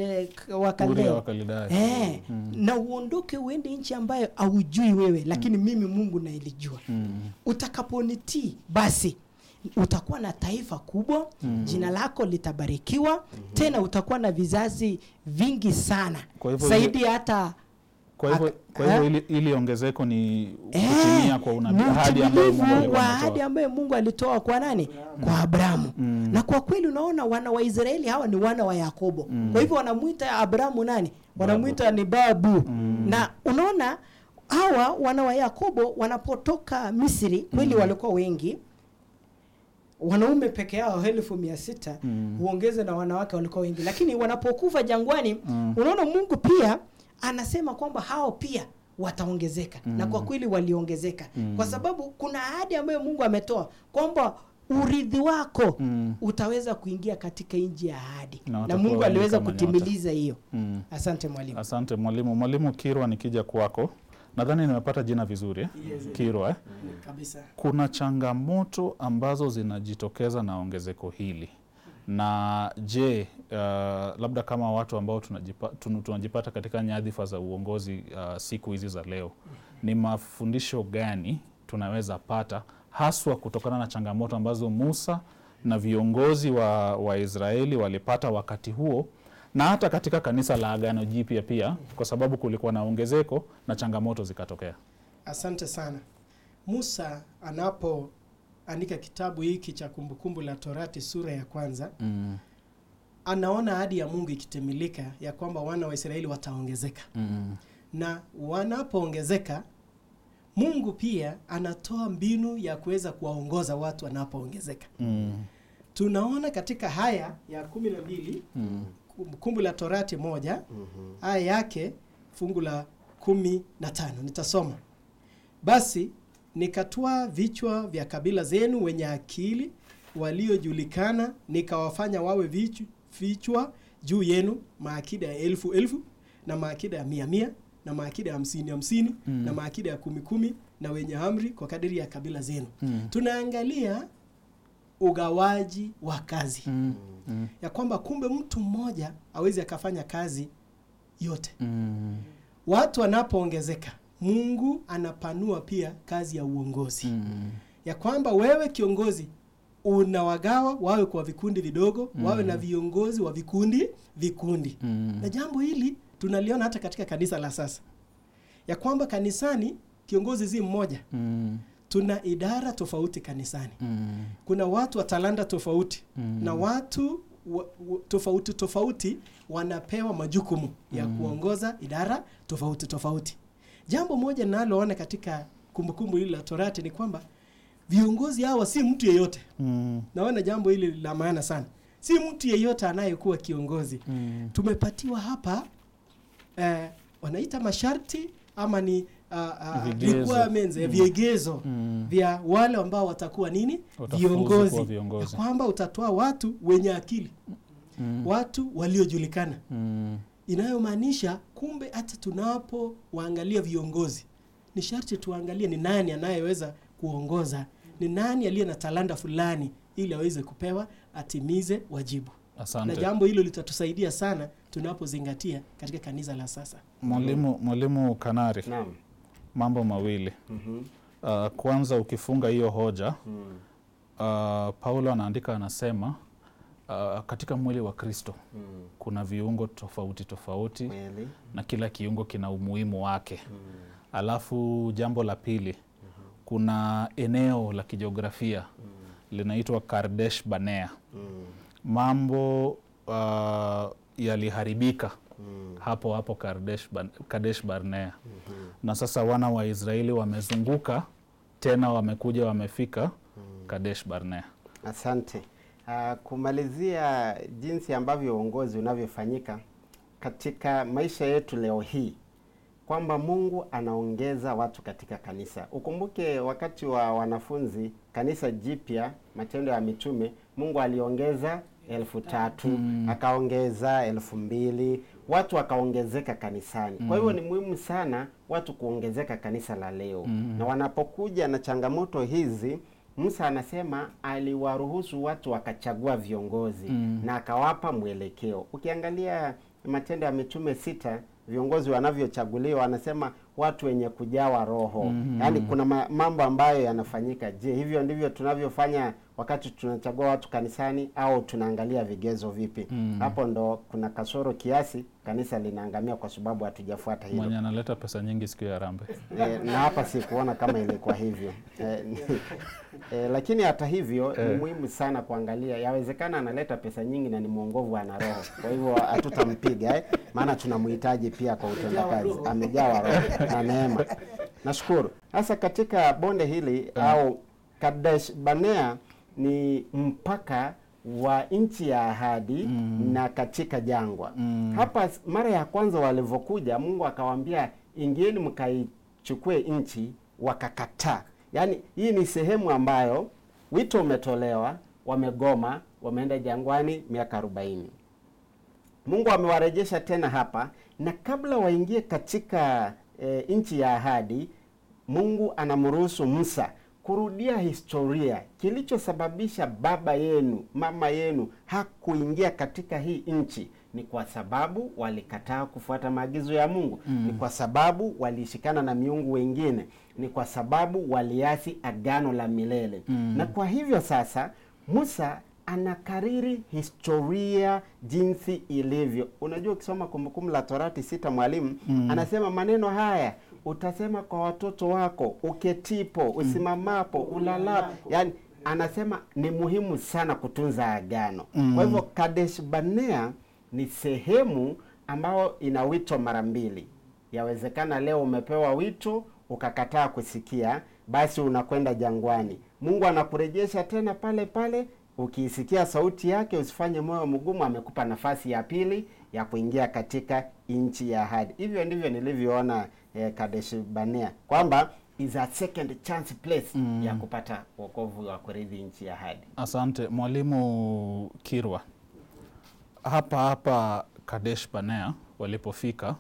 wakale, na uondoke uende nchi ambayo haujui wewe, lakini mimi Mungu nailijua. Utakaponitii basi utakuwa na taifa kubwa, jina lako litabarikiwa, tena utakuwa na vizazi vingi sana. Zaidi hata kwa hivyo ili ongezeko ni kutimia kwa unabii, ahadi ambayo Mungu alitoa kwa nani? Kwa Abrahamu. Na kwa kweli unaona wana wa Israeli hawa ni wana wa Yakobo. Kwa hivyo wanamuita Abrahamu nani? Wanamuita ni babu. Na unaona hawa wana wa Yakobo wanapotoka Misri kweli walikuwa wengi. Wanaume peke yao 1600, huongeze na wanawake walikuwa wengi. Lakini wanapokufa jangwani, unaona Mungu pia anasema kwamba hao pia wataongezeka. Na kwa kweli waliongezeka. Kwa sababu kuna ahadi ambayo Mungu ametoa kwamba urithi wako utaweza kuingia katika nchi ya ahadi. Na Mungu aliweza kutimiliza hiyo. Asante mwalimu. Asante mwalimu. Mwalimu Kirwa, nikija kwako, nadhani nimepata jina vizuri Kirwa. Kabisa. Kuna changamoto ambazo zinajitokeza na ongezeko hili. Na je, labda kama watu ambao tunajipata katika nyadhifa za uongozi siku hizi za leo, ni mafundisho gani tunaweza pata haswa kutokana na changamoto ambazo Musa na viongozi wa Israeli walipata wakati huo, na hata katika kanisa la Agano Jipya pia, kwa sababu kulikuwa na ongezeko na changamoto zikatokea. Asante sana. Musa anapoandika kitabu hiki cha Kumbukumbu la Torati sura ya 1, anaona ahadi ya Mungu ikitimilika ya kwamba wana wa Israeli wataongezeka. Na wanapoongezeka, Mungu pia anatoa mbinu ya kuweza kuwaongoza watu wanapoongezeka. Tunaona katika haya ya 12 Kumbukumbu la Torati 1, aya yake fungu la 15 nitasoma. Basi nikatoa vichwa vya kabila zenu wenye akili waliojulikana, nikawafanya wawe vichwa juu yenu, maakida ya 1000 na maakida ya 100 na maakida ya 50 na maakida ya 10 na wenye amri kwa kadiri ya kabila zenu. Tunaangalia ugawaji wa kazi. Ya kwamba kumbe mtu mmoja hawezi akafanya kazi yote. Watu wanapoongezeka, Mungu anapanua pia kazi ya uongozi. Ya kwamba wewe kiongozi unawagawa wawe kwa vikundi vidogo, wawe na viongozi wa vikundi. Na jambo hili tunaliona hata katika kanisa la sasa. Ya kwamba kanisani kiongozi si mmoja. Tuna idara tofauti kanisani. Kuna watu wa talanta tofauti na watu tofauti wanapewa majukumu ya kuongoza idara tofauti. Jambo moja ninaloona katika kumbukumbu hili la Torati ni kwamba viongozi hawa si mtu yeyote. Naona jambo hili la maana sana. Si mtu yeyote anayekuwa kiongozi. Tumepatiwa hapa wanaita masharti ama ni viegezo vya wale ambao watakuwa nini? Viongozi. Kwamba utatoa watu wenye akili. Watu waliojulikana. Inayomaanisha kumbe hata tunapo waangalia viongozi, ni sharti tuangalie ni nani anayeweza kuongoza, ni nani aliye na talanta fulani ili aweze kupewa atimize wajibu. Asante. Na jambo hilo litatusaidia sana tunapozingatia katika kanisa la sasa. Mwalimu Kanari. Naam. Mambo mawili. Kwanza ukifunga hiyo hoja, Paulo anaandika anasema katika mwili wa Kristo kuna viungo tofauti na kila kiungo kina umuhimu wake. Alafu jambo la pili, kuna eneo la kijiografia linaitwa Kadesh Barnea. Mambo yaliharibika hapo Kadesh Barnea. Na sasa wana wa Israeli wamezunguka tena, wamekuja wamefika Kadesh Barnea. Asante. Kumalizia jinsi ambavyo uongozi unavyofanyika katika maisha yetu leo hii, kwamba Mungu anaongeza watu katika kanisa. Ukumbuke wakati wa wanafunzi kanisa jipya, Matendo ya Mitume, Mungu aliongeza 3,000, akaongeza 2,000, watu wakaongezeka kanisani. Kwa hivyo ni muhimu sana watu kuongezeka kanisa la leo. Na wanapokuja na changamoto hizi, Musa anasema aliwaruhusu watu wakachagua viongozi na akawapa mwelekeo. Ukiangalia Matendo ya Mitume 6, viongozi wanavyochaguliwa, anasema watu wenye kujawa roho. Yaani kuna mambo ambayo yanafanyika. Je, hivyo ndivyo tunavyofanya wakati tunachagua watu kanisani, au tunaangalia vigezo vipi? Hapo ndo kuna kasoro kiasi, kanisa linaangamia kwa sababu hatujafuata hilo. Mwenye analeta pesa nyingi siku ya Rambe. Na hapa sikuona kama ilikuwa hivyo. Lakini hata hivyo ni muhimu sana kuangalia. Yawezekana analeta pesa nyingi na ni mwongovu, ana roho. Kwa hivyo hatutampiga, maana tunamhitaji pia kwa utendakazi. Amejawa roho na neema. Nashukuru. Sasa katika bonde hili au Kadesh Barnea ni mpaka wa nchi ya ahadi na katika jangwa. Hapa mara ya kwanza walivyokuja, Mungu akawaambia ingieni mkaichukue nchi, wakakataa. Yaani hii ni sehemu ambayo wito umetolewa, wamegoma, wameenda jangwani miaka 40. Mungu amewarejesha tena hapa, na kabla waingie katika nchi ya ahadi, Mungu anamruhusu Musa kurudia historia. Kilichosababisha baba yenu, mama yenu hakuingia katika hii nchi ni kwa sababu walikataa kufuata maagizo ya Mungu. Ni kwa sababu walishikana na miungu wengine. Ni kwa sababu waliasi agano la milele. Na kwa hivyo sasa Musa anakariri historia jinsi ilivyo. Unajua ukisoma Kumbukumbu la Torati 6 mwalimu anasema maneno haya utasema kwa watoto wako uketipo, usimamapo, ulalapo. Yani anasema ni muhimu sana kutunza agano. Kwa hivyo Kadesh Barnea ni sehemu ambayo ina wito mara mbili. Yawezekana leo umepewa wito ukakataa kusikia, basi unakwenda jangwani. Mungu anakurejesha tena pale pale. Ukiisikia sauti yake usifanye moyo mgumu, amekupa nafasi ya pili ya kuingia katika nchi ya ahadi. Hivyo ndivyo nilivyoona Kadesh Barnea, kwamba is a second chance place ya kupata wokovu wa kurithi nchi ya ahadi. Asante mwalimu Kirwa. Hapa Kadesh Barnea walipofika,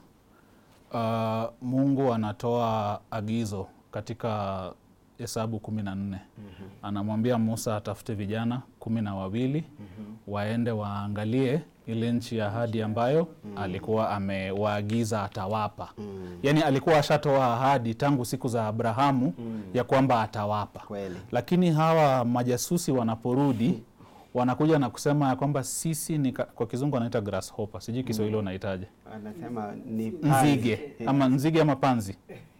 Mungu anatoa agizo katika Hesabu 14. Anamwambia Musa atafute vijana 12 waende waangalie ile nchi ya ahadi ambayo alikuwa amewaagiza atawapa. Yani alikuwa ashatoa ahadi tangu siku za Abrahamu ya kwamba atawapa. Kweli. Lakini hawa majasusi wanaporudi wanakuja na kusema ya kwamba sisi ni kwa kizungu anaita grasshopper. Sijui Kiswahili unaitaje? Anasema ni nzige ama nzige ama panzi.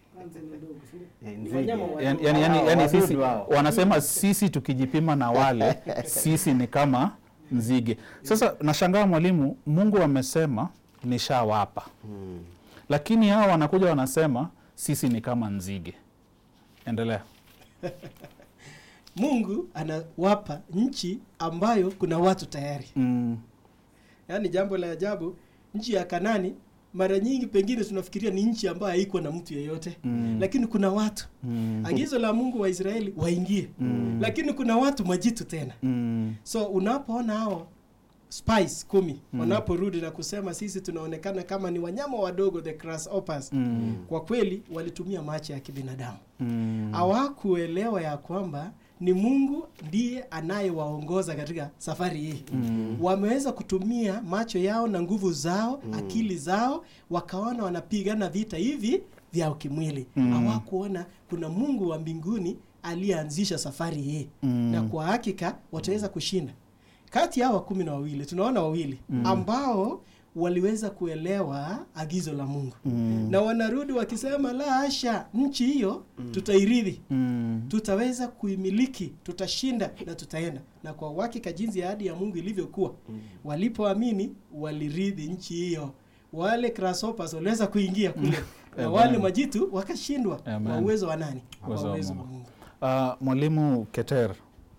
Yani sisi wanasema sisi tukijipima na wale sisi ni kama nzige. Sasa nashangaa mwalimu, Mungu amesema nishawapa. Lakini hao wanakuja wanasema sisi ni kama nzige. Endelea. Mungu anawapa nchi ambayo kuna watu tayari. Yaani jambo la ajabu, nchi ya Kanani mara nyingi pengine tunafikiria ni nchi ambayo haiko na mtu yeyote. Lakini kuna watu. Agizo la Mungu wa Israeli waingie. Lakini kuna watu majitu tena. So unapoona hao spies 10 wanaporudi na kusema sisi tunaonekana kama ni wanyama wadogo, the grasshoppers. Kwa kweli walitumia macho ya kibinadamu. Hawakuelewa ya kwamba ni Mungu ndiye anayewaongoza katika safari hii. Wameweza kutumia macho yao na nguvu zao, akili zao, wakaona wanapigana vita hivi vya kimwili. Hawakuona kuna Mungu wa mbinguni aliyeanzisha safari hii. Na kwa hakika wataweza kushinda. Kati ya hawa 12 tunaona wawili ambao waliweza kuelewa agizo la Mungu. Na wanarudi wakisema la hasha, nchi hiyo tutairithi. Tutaweza kuimiliki, tutashinda na tutaenda. Na kwa hakika jinsi ahadi ya Mungu ilivyokuwa, walipoamini walirithi nchi hiyo. Wale grasshoppers waliweza kuingia kule. Na wale majitu wakashindwa. Kwa uwezo wa nani? Kwa uwezo wa Mungu. Mwalimu Keter,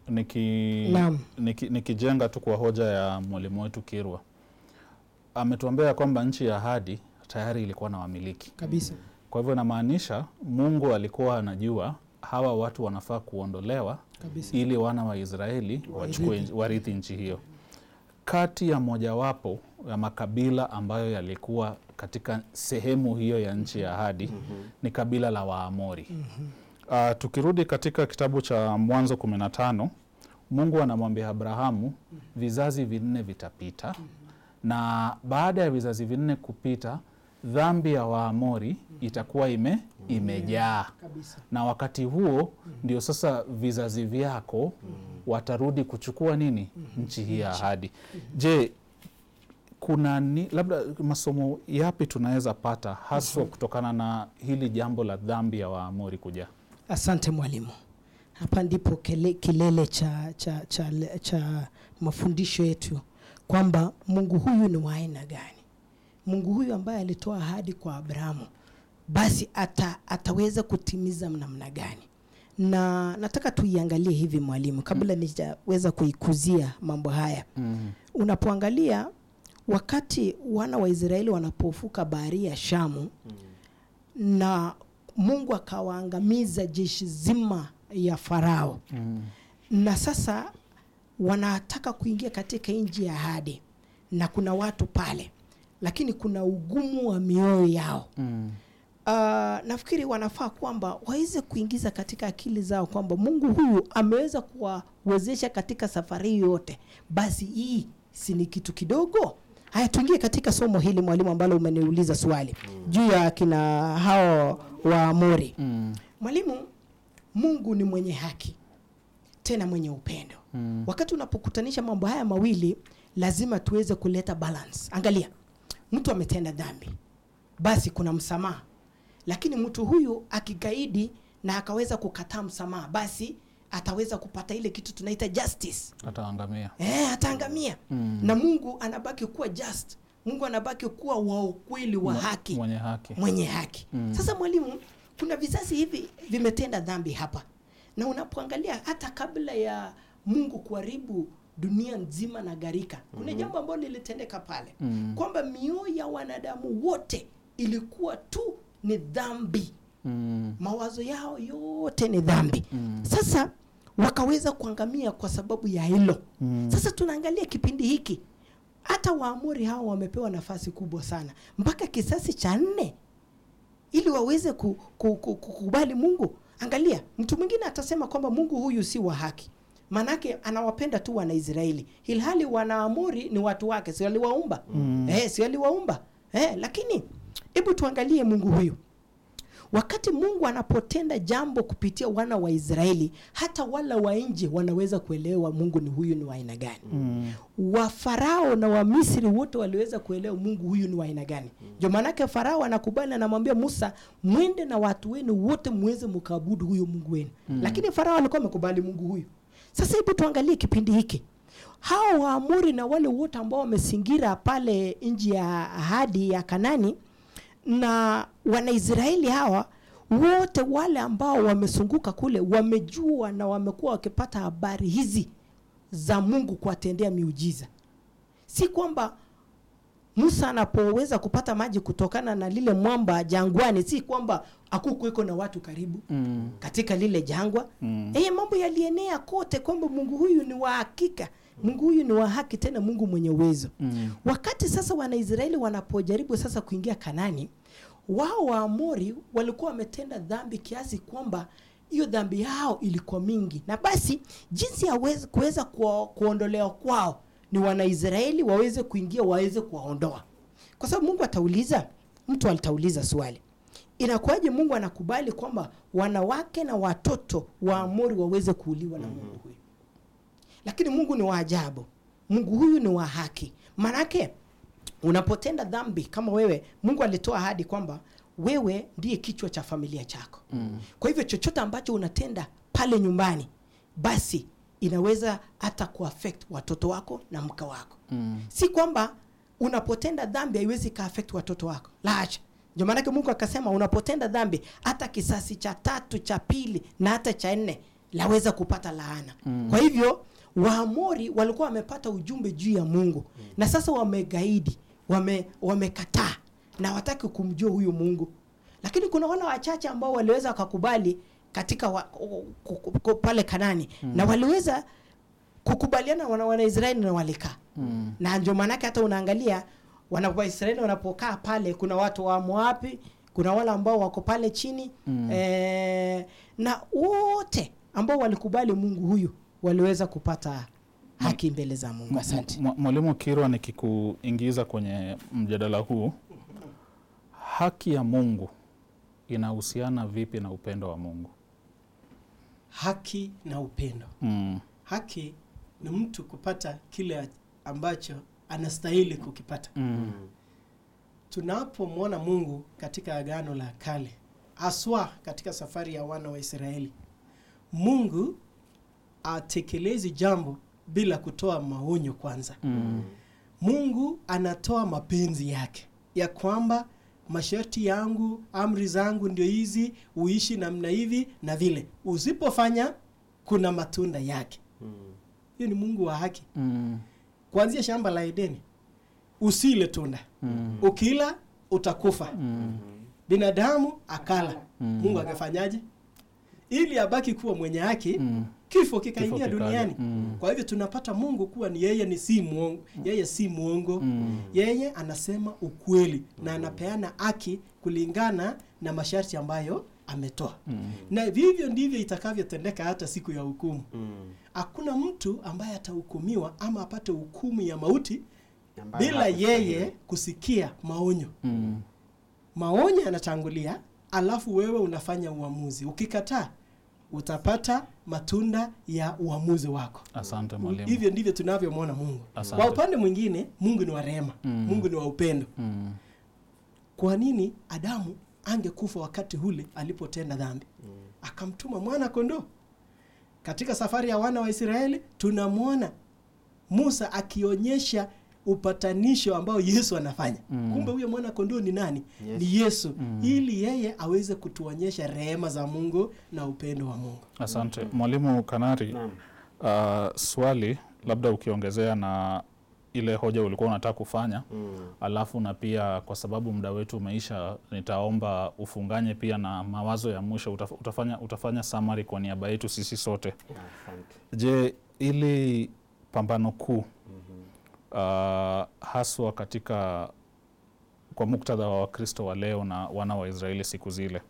nikijenga tu kwa hoja ya mwalimu wetu Kirwa, ametuambia kwamba nchi ya ahadi tayari ilikuwa na wamiliki kabisa. Kwa hivyo inamaanisha Mungu alikuwa anajua hawa watu wanafaa kuondolewa kabisa, ili wana wa Israeli warithi nchi hiyo. Kati ya mojawapo ya makabila ambayo yalikuwa katika sehemu hiyo ya nchi ya ahadi ni kabila la Waamori. Tukirudi katika kitabu cha Mwanzo 15, Mungu anamwambia Abrahamu vizazi 4 vitapita. Na baada ya vizazi 4 kupita, dhambi ya Waamori itakuwa imejaa. Na wakati huo ndio sasa vizazi vyako watarudi kuchukua nini? Nchi hii ya ahadi. Je, kuna labda masomo yapi tunaweza pata haswa kutokana na hili jambo la dhambi ya Waamori kujaa? Asante mwalimu. Hapa ndipo kilele cha mafundisho yetu, kwamba Mungu huyu ni wa aina gani? Mungu huyu ambaye alitoa ahadi kwa Abrahamu, basi ataweza kutimiza namna gani? Na nataka tuiangalie hivi mwalimu, kabla nijaweza kuikuzia mambo haya. Unapoangalia wakati wana wa Israeli wanapovuka bahari ya Shamu, na Mungu akawaangamiza jeshi zima ya Farao. Na sasa wanataka kuingia katika nchi ya ahadi, na kuna watu pale, lakini kuna ugumu wa mioyo yao. nafikiri wanafaa kwamba waweze kuingiza katika akili zao kwamba Mungu huyu ameweza kuwawezesha katika safari yote, basi hii si ni kitu kidogo. Haya, tuingie katika somo hili mwalimu, ambalo umeniuliza swali juu ya kina hao Waamori. Mwalimu, Mungu ni mwenye haki tena mwenye upendo. Wakati unapokutanisha mambo haya mawili, lazima tuweze kuleta balance. Angalia, mtu ametenda dhambi, basi kuna msamaha. Lakini mtu huyu akigaidi na akaweza kukataa msamaha, basi ataweza kupata ile kitu tunaita justice. Ataangamia. Ataangamia. Na Mungu anabaki kuwa just. Mungu anabaki kuwa wa ukweli, wa haki. Mwenye haki. Sasa mwalimu, kuna vizazi hivi vimetenda dhambi hapa. Na unapoangalia hata kabla ya Mungu kuharibu dunia nzima na gharika, kuna jambo ambalo lilitendeka pale. Kwamba mioyo ya wanadamu wote ilikuwa tu ni dhambi. Mawazo yao yote ni dhambi. Sasa wakaweza kuangamia kwa sababu ya hilo. Sasa tunaangalia kipindi hiki, hata Waamori hao wamepewa nafasi kubwa sana mpaka kizazi cha 4 ili waweze kukubali Mungu. Angalia, mtu mwingine atasema kwamba Mungu huyu si wa haki, manake anawapenda tu wana Israeli, ilhali Wanaamori ni watu wake, si waliwaumba? Si waliwaumba? Lakini hebu tuangalie Mungu huyu. Wakati Mungu anapotenda jambo kupitia wana wa Israeli, hata wala wa nje wanaweza kuelewa Mungu ni huyu ni wa aina gani. Wa Farao na wa Misri wote waliweza kuelewa Mungu huyu ni wa aina gani. Ndio maana Farao anakubali, anamwambia Musa, mwende na watu wenu wote muweze mkaabudu huyo Mungu wenu. Lakini Farao alikuwa amekubali Mungu huyu. Sasa hebu tuangalie kipindi hiki. Hao Waamori na wale wote ambao wamesingira pale nchi ya ahadi ya Kanani, na Wanaisraeli hawa wote wale ambao wamesunguka kule wamejua na wamekuwa wakipata habari hizi za Mungu kuwatendea miujiza. Si kwamba Musa anapoweza kupata maji kutokana na lile mwamba jangwani, si kwamba hakukuweko na watu karibu katika lile jangwa. Mambo yalienea kote kwamba Mungu huyu ni wa hakika, Mungu huyu ni wa haki, tena Mungu mwenye uwezo. Wakati sasa Wanaisraeli wanapojaribu sasa kuingia Kanani, wao Waamori walikuwa wametenda dhambi kiasi kwamba hiyo dhambi yao ilikuwa mingi, na basi jinsi ya kuweza kuondolewa kwao ni Wanaisraeli waweze kuingia, waweze kuwaondoa. Kwa sababu Mungu atauliza, mtu atauliza swali, inakuwaje Mungu anakubali kwamba wanawake na watoto wa Amori waweze kuuliwa na Mungu huyu? Lakini Mungu ni wa ajabu. Mungu huyu ni wa haki. Manake unapotenda dhambi kama wewe, Mungu alitoa ahadi kwamba wewe ndiye kichwa cha familia chako. Kwa hivyo chochote ambacho unatenda pale nyumbani, basi inaweza hata kuaffect watoto wako na mke wako. Si kwamba unapotenda dhambi haiwezi ka-affect watoto wako. La acha. Ndio maana Mungu akasema unapotenda dhambi hata kisasi cha 3, cha 2 na hata cha 4 laweza kupata laana. Kwa hivyo Waamori walikuwa wamepata ujumbe juu ya Mungu, na sasa wamegaidi, wamekataa na wataki kumjua huyu Mungu. Lakini kuna wale wachache ambao waliweza wakakubali katika pale Kanani, na waliweza kukubaliana wana Israeli na walikaa. Na ndio maana hata unaangalia wana Israeli wanapokaa pale, kuna watu wa Moabi, kuna wale ambao wako pale chini, na wote ambao walikubali Mungu huyu waliweza kupata haki mbele za Mungu. Asante. Mwalimu Kirwa, nikikuingiza kwenye mjadala huu, haki ya Mungu inahusiana vipi na upendo wa Mungu? Haki na upendo. Haki ni mtu kupata kile ambacho anastahili kukipata. Tunapomwona Mungu katika Agano la Kale, haswa katika safari ya wana wa Israeli, Mungu atekelezi jambo bila kutoa maonyo kwanza. Mungu anatoa mapenzi yake ya kwamba masharti yangu, amri zangu ndio hizi, uishi namna hivi na vile. Usipofanya kuna matunda yake. Hiyo ni Mungu wa haki. Kuanzia shamba la Edeni, usile tunda. Ukila utakufa. Binadamu akala. Mungu akafanyaje? Ili abaki kuwa mwenye haki, kifo kikaingia duniani. Kwa hivyo tunapata Mungu kuwa ni yeye si muongo. Yeye si muongo. Yeye anasema ukweli na anapeana haki kulingana na masharti ambayo ametoa. Na vivyo ndivyo itakavyotendeka hata siku ya hukumu. Hakuna mtu ambaye atahukumiwa ama apate hukumu ya mauti bila yeye kusikia maonyo. Maonyo yanatangulia, alafu wewe unafanya uamuzi. Ukikataa, utapata matunda ya uamuzi wako. Asante mwalimu. Hivyo ndivyo tunavyomwona Mungu. Kwa upande mwingine, Mungu ni wa rehema. Mungu ni wa upendo. Kwa nini Adamu angekufa wakati ule alipotenda dhambi? Akamtuma mwana kondoo. Katika safari ya wana wa Israeli tunamwona Musa akionyesha upatanisho ambao Yesu anafanya. Kumbe huyo mwana kondoo ni nani? Yes. Ni Yesu. Ili yeye aweze kutuonyesha rehema za Mungu na upendo wa Mungu. Asante. Mwalimu Kanari, swali labda ukiongezea na ile hoja ulikuwa unataka kufanya, alafu na pia kwa sababu muda wetu umeisha, nitaomba ufunganye pia na mawazo ya mwisho. Utafanya summary kwa niaba yetu sisi sote. Asante. Je, ili pambano kuu haswa katika kwa muktadha wa Wakristo wa leo na wana wa Israeli siku zile,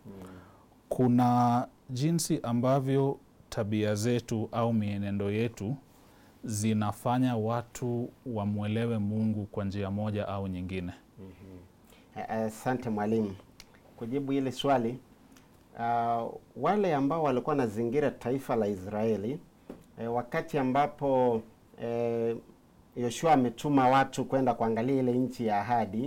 kuna jinsi ambavyo tabia zetu au mienendo yetu zinafanya watu wamwelewe Mungu kwa njia moja au nyingine? Asante mwalimu. Kujibu hili swali, wale ambao walikuwa na zingira taifa la Israeli, wakati ambapo Yoshua ametuma watu kwenda kuangalia ile nchi ya ahadi,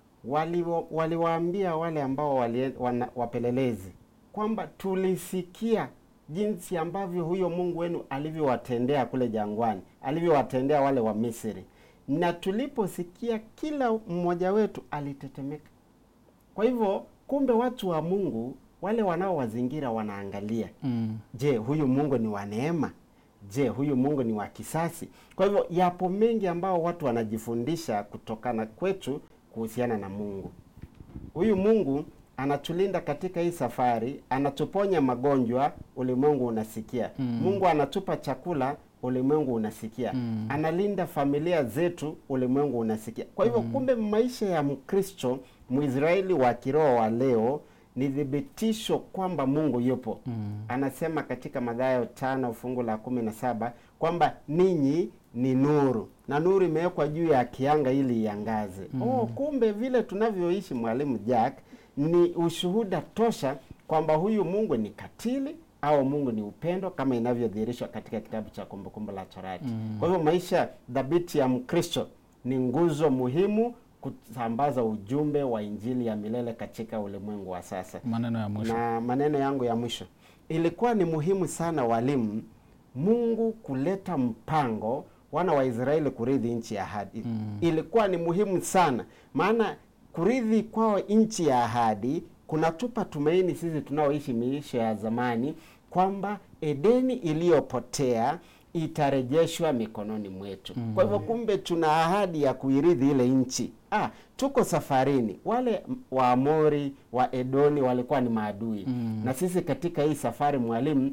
waliwaambia wale ambao wapelelezi kwamba tulisikia jinsi ambavyo huyo Mungu wenu alivyowatendea kule jangwani, alivyowatendea wale wa Misri, na tuliposikia kila mmoja wetu alitetemeka. Kwa hivyo kumbe watu wa Mungu wale wanaowazingira wanaangalia, je, huyu Mungu ni wa neema? Je, huyu Mungu ni wa kisasi? Kwa hivyo yapo mengi ambao watu wanajifundisha kutokana kwetu kuhusiana na Mungu. Huyu Mungu anatulinda katika hii safari, anatuponya magonjwa, ulimwengu unasikia. Mungu anatupa chakula, ulimwengu unasikia. Analinda familia zetu, ulimwengu unasikia. Kwa hivyo kumbe maisha ya Mkristo, Mwisraeli wa kiroho wa leo ni thibitisho kwamba Mungu yupo. Anasema katika Mathayo 5 fungu la 17 kwamba ninyi ni nuru na nuru imewekwa juu ya kianga ili iangaze. Kumbe vile tunavyoishi, mwalimu Jack, ni ushuhuda tosha kwamba huyu Mungu ni katili au Mungu ni upendo, kama inavyodhihirishwa katika kitabu cha Kumbukumbu la Torati. Kwa hivyo maisha dhabiti ya Mkristo ni nguzo muhimu kusambaza ujumbe wa Injili ya milele katika ulimwengu wa sasa. Maneno ya mwisho. Na maneno yangu ya mwisho, ilikuwa ni muhimu sana walimu, Mungu kuleta mpango wana wa Israeli kurithi nchi ya ahadi. Ilikuwa ni muhimu sana, maana kurithi kwao nchi ya ahadi kunatupa tumaini sisi tunaoishi maisha ya zamani kwamba Edeni iliyopotea itarejeshwa mikononi mwetu. Kwa hivyo kumbe tuna ahadi ya kuirithi ile nchi. Tuko safarini. Wale Waamori, wa Edoni walikuwa ni maadui. Na sisi katika hii safari mwalimu,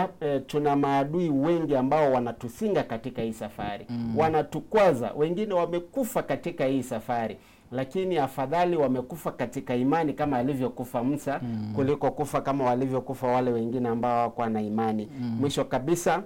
tuna maadui wengi ambao wanatusinga katika hii safari. Wanatukwaza, wengine wamekufa katika hii safari. Lakini afadhali wamekufa katika imani kama alivyokufa Musa kuliko kufa kama walivyokufa wale wengine ambao hawakuwa na imani. Mwisho kabisa,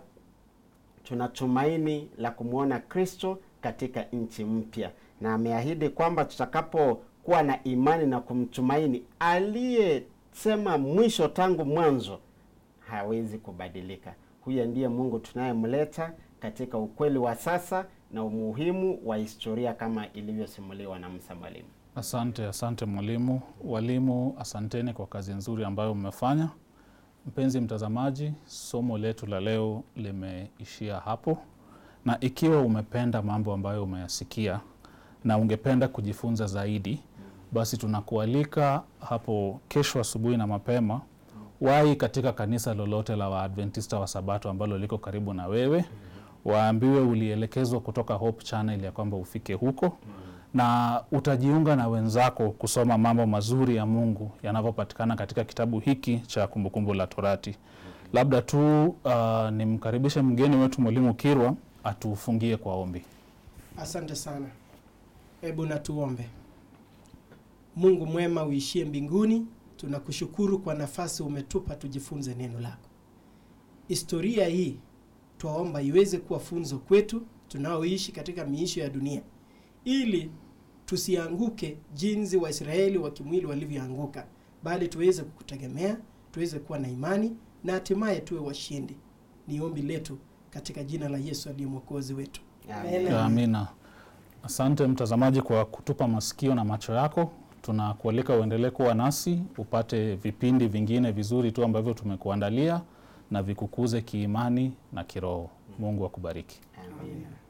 tunatumaini la kumwona Kristo katika nchi mpya, na ameahidi kwamba tutakapokuwa na imani na kumtumaini, aliyesema mwisho tangu mwanzo hawezi kubadilika. Huyo ndiye Mungu tunayemleta katika ukweli wa sasa na umuhimu wa historia kama ilivyosimuliwa na Musa mwalimu. Asante mwalimu. Walimu, asanteni kwa kazi nzuri ambayo mmefanya. Mpenzi mtazamaji, somo letu la leo limeishia hapo, na ikiwa umependa mambo ambayo umeyasikia na ungependa kujifunza zaidi, basi tunakualika hapo kesho asubuhi na mapema wahi katika kanisa lolote la Waadventista wa Sabato ambalo liko karibu na wewe. Waambiwe ulielekezwa kutoka Hope Channel ya kwamba ufike huko, na utajiunga na wenzako kusoma mambo mazuri ya Mungu yanavyopatikana katika kitabu hiki cha Kumbukumbu la Torati. Labda tu nimkaribishe mgeni wetu mwalimu Kirwa atufungie kwa ombi. Asante sana. Hebu na tuombe. Mungu mwema uishie mbinguni, tunakushukuru kwa nafasi umetupa tujifunze neno lako. Historia hii twaomba iweze kuwa funzo kwetu tunaoishi katika miisho ya dunia, ili tusianguke jinsi Waisraeli wa kimwili walivyoanguka, bali tuweze kukutegemea, tuweze kuwa na imani na hatimaye tuwe washindi. Ni ombi letu katika jina la Yesu aliye Mwokozi wetu. Amina. Asante mtazamaji kwa kutupa masikio na macho yako. Tunakualika uendelee kuwa nasi, upate vipindi vingine vizuri tu ambavyo tumekuandalia na vikukuze kiimani na kiroho. Mungu akubariki. Amina.